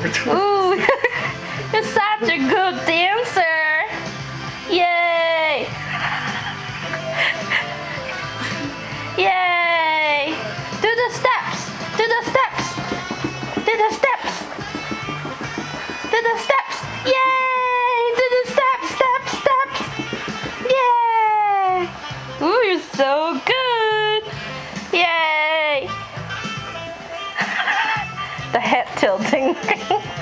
Ooh, you're such a good dancer. Yay! Yay! Do the steps. Do the steps. Do the steps. Do the steps. Yay! Do the steps, steps, steps. Yay! Ooh, you're so good. Yay! The head tilting.